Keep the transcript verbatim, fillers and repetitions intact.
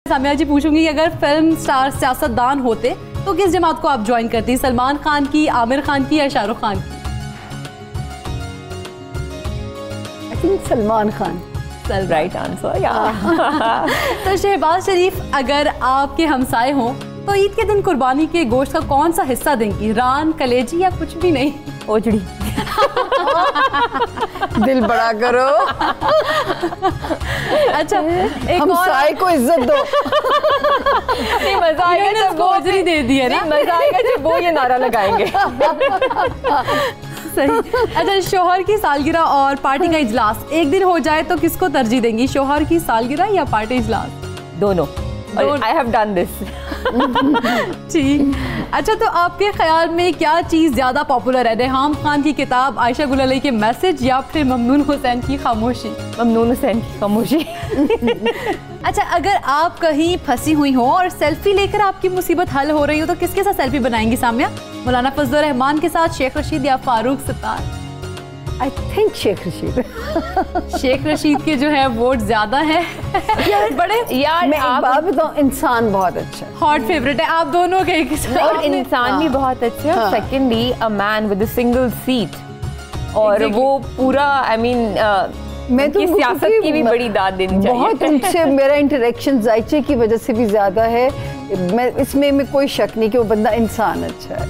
सामिया जी पूछूंगी, अगर film star सियासतदान होते तो किस जमात को आप ज्वाइन करती, सलमान खान की, आमिर खान की या शाहरुख खान की? I think Salman Khan. Right answer या। तो शहबाज शरीफ अगर आपके हमसाए हों तो ईद के दिन कुर्बानी के गोश्त का कौन सा हिस्सा देंगी, रान, कलेजी या कुछ भी नहीं? ओजड़ी। दिल बड़ा करो। अच्छा, एक हमसाए को इज्जत दो। नहीं, मजा आएगा जब वो ओजड़ी दे दी है ना। मजा आएगा जब वो ये नारा लगाएंगे। सही। अच्छा, शोहर की सालगिरह और पार्टी का इजलास एक दिन हो जाए तो किसको तरजीह देंगी, शोहर की सालगिरह या पार्टी इजलास? दोनों। I have done this. ठीक। अच्छा, तो आपके ख्याल में क्या चीज़ ज़्यादा पॉपुलर है, रेहाम खान की किताब, आयशा गुल अली के मैसेज या फिर ममनून हुसैन की खामोशी? ममनून हुसैन की खामोशी। अच्छा, अगर आप कहीं फंसी हुई हो और सेल्फी लेकर आपकी मुसीबत हल हो रही हो तो किसके साथ सेल्फी बनाएंगी सामिया, मौलाना फजल रहमान के साथ, शेख रशीद या फारूक सत्तार? I think Sheikh Rashid. शेख रशीद के जो है वोट ज्यादा है। बड़े यार मैं एक बात बताऊं, इंसान बहुत अच्छा है, हॉट फेवरेट है आप दोनों के एक साथ। और इंसान भी बहुत अच्छे हैं। हाँ। Secondly a man with a single seat, और Exactly. वो पूरा आई मीन मैं तो सियासत की भी बड़ी दाद देनी चाहिए। बहुत उनसे मेरा इंटरेक्शन जायचे की वजह से भी ज्यादा है। मैं इसमें में कोई शक नहीं कि वो बंदा इंसान अच्छा है।